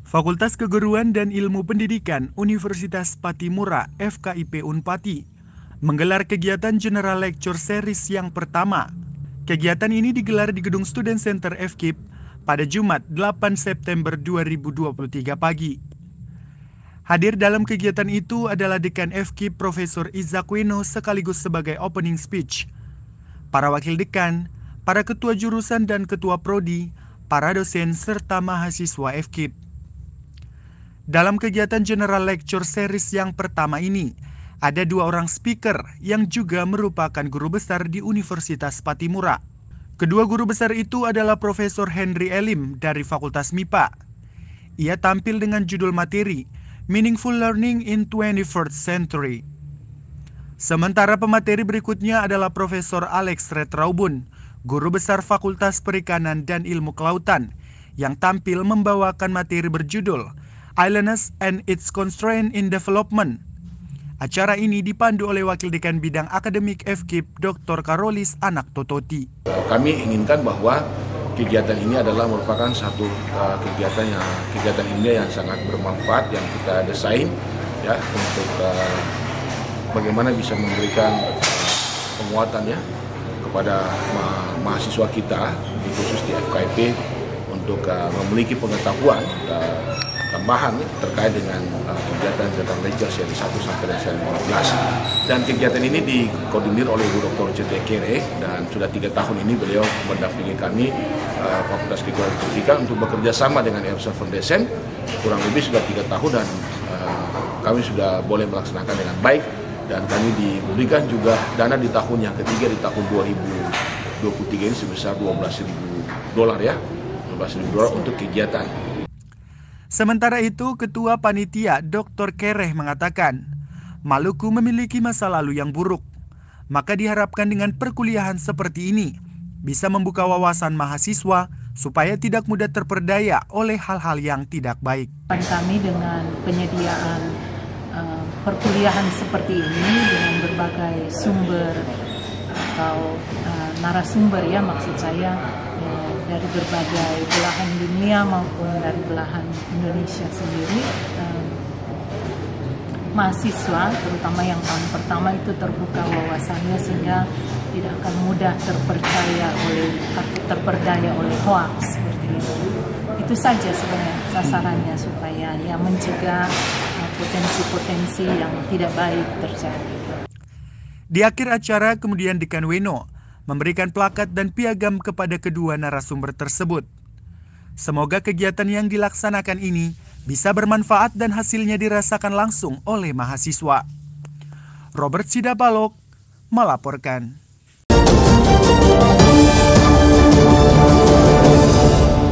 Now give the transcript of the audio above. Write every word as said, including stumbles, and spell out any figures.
Fakultas Keguruan dan Ilmu Pendidikan Universitas Patimura F K I P Unpati menggelar kegiatan General Lecture Series yang pertama. Kegiatan ini digelar di Gedung Student Center F K I P pada Jumat delapan September dua ribu dua puluh tiga pagi. Hadir dalam kegiatan itu adalah Dekan F K I P Profesor Izak Weno sekaligus sebagai opening speech. Para wakil dekan, para ketua jurusan dan ketua prodi, para dosen serta mahasiswa F K I P. Dalam kegiatan General Lecture Series yang pertama ini, ada dua orang speaker yang juga merupakan guru besar di Universitas Patimura. Kedua guru besar itu adalah Profesor Henry Elim dari Fakultas M I P A. Ia tampil dengan judul materi Meaningful Learning in twenty-first Century. Sementara pemateri berikutnya adalah Profesor Alex Retraubun, guru besar Fakultas Perikanan dan Ilmu Kelautan, yang tampil membawakan materi berjudul Islandness and its Constraint in Development. Acara ini dipandu oleh Wakil Dekan Bidang Akademik F K I P, Doktor Karolis Anak Tototi. Kami inginkan bahwa kegiatan ini adalah merupakan satu uh, kegiatan yang kegiatan ilmiah yang sangat bermanfaat yang kita desain ya untuk uh, bagaimana bisa memberikan uh, penguatan ya kepada ma mahasiswa kita, khusus di F K I P, untuk uh, memiliki pengetahuan uh, tambahan ya, terkait dengan uh, kegiatan General Lecture seri satu sampai seri lima belas. Dan kegiatan ini dikoordinir oleh Bu Doktor C T Kere, dan sudah tiga tahun ini beliau mendampingi kami uh, Fakultas Keguruan Pendidikan untuk bekerja sama dengan Emerson Foundation. Kurang lebih sudah tiga tahun dan uh, kami sudah boleh melaksanakan dengan baik, dan kami diberikan juga dana di tahun yang ketiga di tahun dua ribu dua puluh tiga ini sebesar dua belas ribu dolar ya, dua belas ribu dolar untuk kegiatan. Sementara itu, Ketua Panitia Doktor Kereh mengatakan, Maluku memiliki masa lalu yang buruk. Maka diharapkan dengan perkuliahan seperti ini, bisa membuka wawasan mahasiswa supaya tidak mudah terperdaya oleh hal-hal yang tidak baik. Kami dengan penyediaan uh, perkuliahan seperti ini dengan berbagai sumber atau uh, narasumber ya maksud saya, uh, dari berbagai belahan dunia maupun dari belahan Indonesia sendiri, uh, mahasiswa terutama yang tahun pertama itu terbuka wawasannya sehingga tidak akan mudah terpercaya oleh terperdaya oleh hoax seperti itu. Itu saja sebenarnya sasarannya supaya ya mencegah potensi-potensi yang tidak baik terjadi. Di akhir acara kemudian Dekan Weno memberikan plakat dan piagam kepada kedua narasumber tersebut. Semoga kegiatan yang dilaksanakan ini bisa bermanfaat dan hasilnya dirasakan langsung oleh mahasiswa. Robert Sidabalok melaporkan.